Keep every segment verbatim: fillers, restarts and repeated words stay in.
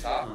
ça.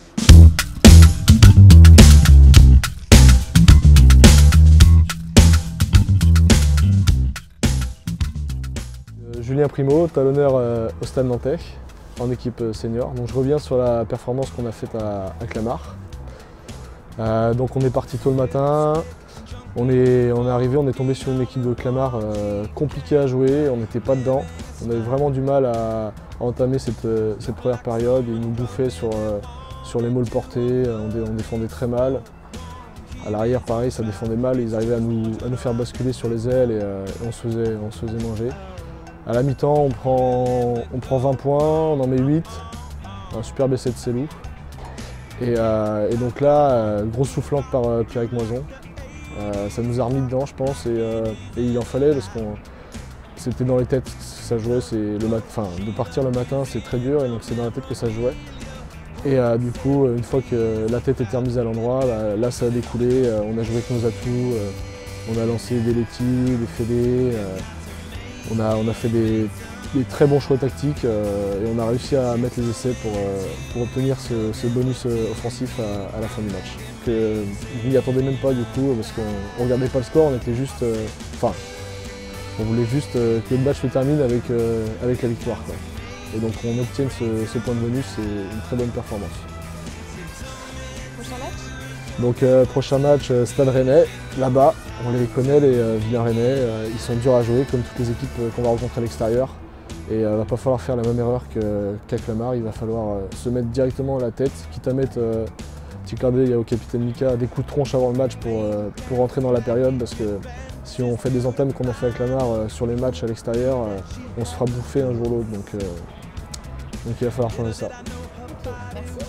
Julien Primo, talonneur euh, au Stade Nantais, en équipe euh, senior. Donc je reviens sur la performance qu'on a faite à, à Clamart. Euh, donc on est parti tôt le matin, on est, on est arrivé, on est tombé sur une équipe de Clamart euh, compliquée à jouer, on n'était pas dedans. On avait vraiment du mal à, à entamer cette, euh, cette première période. Ils nous bouffaient sur, euh, sur les mauls portés, on, dé, on défendait très mal. À l'arrière pareil, ça défendait mal, ils arrivaient à nous, à nous faire basculer sur les ailes et, euh, et on, se faisait, on se faisait manger. À la mi-temps, on prend, on prend vingt points, on en met huit, un superbe essai de Célou. Et, euh, et donc là, euh, grosse soufflante par euh, Pierrick Moison. Euh, ça nous a remis dedans, je pense, et, euh, et il en fallait parce que c'était dans les têtes, ça jouait, le mat enfin, de partir le matin c'est très dur, et donc c'est dans la tête que ça jouait. Et euh, du coup, une fois que la tête était remise à l'endroit, bah, là ça a découlé, euh, on a joué avec nos atouts, euh, on a lancé des laitiers, des fédés. Euh, On a, on a fait des, des très bons choix tactiques euh, et on a réussi à mettre les essais pour, euh, pour obtenir ce, ce bonus offensif à, à la fin du match. Euh, je m'y attendais même pas du coup parce qu'on ne regardait pas le score, on était juste, euh, enfin, on voulait juste euh, que le match se termine avec, euh, avec la victoire, quoi. Et donc on obtient ce, ce point de bonus, c'est une très bonne performance. Prochain match? Donc euh, prochain match, euh, Stade Rennais, là-bas, on les connaît, les euh, Vilain Rennais, euh, ils sont durs à jouer comme toutes les équipes euh, qu'on va rencontrer à l'extérieur. Et il euh, ne va pas falloir faire la même erreur qu'à Clamart, il va falloir euh, se mettre directement à la tête, quitte à mettre, euh, petit clin d'œil au capitaine Mika, des coups de tronche avant le match pour, euh, pour rentrer dans la période, parce que si on fait des entames qu'on a fait à Clamart euh, sur les matchs à l'extérieur, euh, on se fera bouffer un jour ou l'autre, donc, euh, donc il va falloir changer ça. Ok, merci.